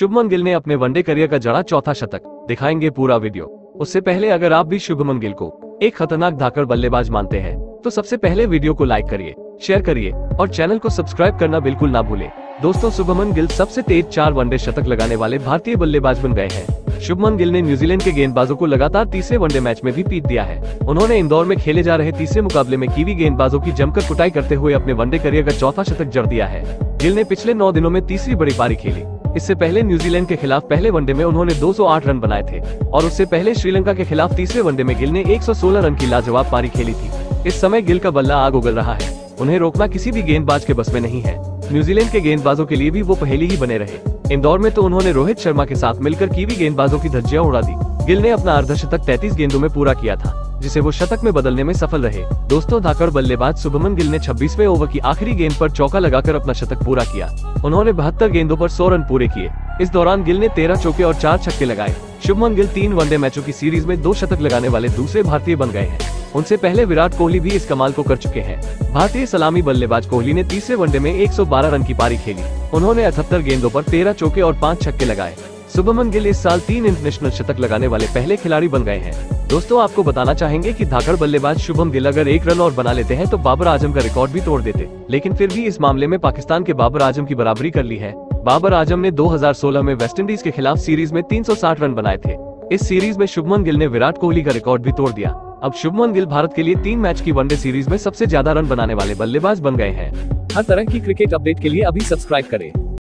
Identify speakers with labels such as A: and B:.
A: शुभमन गिल ने अपने one day career का जड़ा चौथा शतक, दिखाएंगे पूरा वीडियो। उससे पहले अगर आप भी शुभमन गिल को एक खतरनाक धाकड़ बल्लेबाज मानते हैं तो सबसे पहले वीडियो को लाइक करिए, शेयर करिए और चैनल को सब्सक्राइब करना बिल्कुल ना भूलें। दोस्तों, शुभमन गिल सबसे तेज 4 वनडे शतक लगाने वाले भारतीय बल्लेबाज बन गए हैं। शुभमन गिल ने न्यूजीलैंड के गेंदबाजों को लगातार तीसरे वनडे मैच में भी पीट दिया है। उन्होंने इंदौर में खेले जा रहे तीसरे मुकाबले में कीवी गेंदबाजों की जमकर कुटाई करते हुए अपने वनडे करियर का चौथा शतक जड़ दिया है। गिल ने पिछले 9 दिनों में तीसरी बड़ी पारी खेली। इससे पहले न्यूजीलैंड के खिलाफ पहले वनडे में उन्होंने 208 रन बनाए थे और उससे पहले श्रीलंका के खिलाफ तीसरे वनडे में गिल ने 116 रन की लाजवाब पारी खेली थी। इस समय गिल का बल्ला आग उगल रहा है। उन्हें रोकना किसी भी गेंदबाज के बस में नहीं है। न्यूजीलैंड के गेंदबाजों के लिए भी वो पहेली ही बने रहे। इंदौर में तो उन्होंने रोहित शर्मा के साथ मिलकर कीवी गेंदबाजों की धज्जियां उड़ा दी। गिल ने अपना अर्धशतक 33 गेंदों में पूरा किया था, जिसे वो शतक में बदलने में सफल रहे। दोस्तों, धाकड़ बल्लेबाज शुभमन गिल ने 26वें ओवर की आखिरी गेंद पर चौका लगाकर अपना शतक पूरा किया। उन्होंने 72 गेंदों पर 100 रन पूरे किए। इस दौरान गिल ने 13 चौके और 4 छक्के लगाए। शुभमन गिल 3 वनडे मैचों की सीरीज में 2 शतक लगाने वाले दूसरे भारतीय बन गए हैं। उनसे पहले विराट कोहली भी इस कमाल को कर चुके हैं। भारतीय सलामी बल्लेबाज कोहली ने तीसरे वनडे में 112 रन की पारी खेली। उन्होंने 78 गेंदों पर 13 चौके और 5 छक्के लगाए। शुभमन गिल इस साल 3 इंटरनेशनल शतक लगाने वाले पहले खिलाड़ी बन गए हैं। दोस्तों, आपको बताना चाहेंगे कि धाकड़ बल्लेबाज शुभम गिल अगर 1 रन और बना लेते हैं तो बाबर आजम का रिकॉर्ड भी तोड़ देते, लेकिन फिर भी इस मामले में पाकिस्तान के बाबर आजम की बराबरी कर ली है। बाबर आजम ने 2016 में वेस्टइंडीज के खिलाफ सीरीज में 360 रन बनाए थे। इस सीरीज में शुभमन गिल ने विराट कोहली का रिकॉर्ड भी तोड़ दिया। अब शुभमन गिल भारत के लिए 3 मैच की वनडे सीरीज में सबसे ज्यादा रन बनाने वाले बल्लेबाज बन गए हैं। हर तरह की क्रिकेट अपडेट के लिए अभी सब्सक्राइब करें।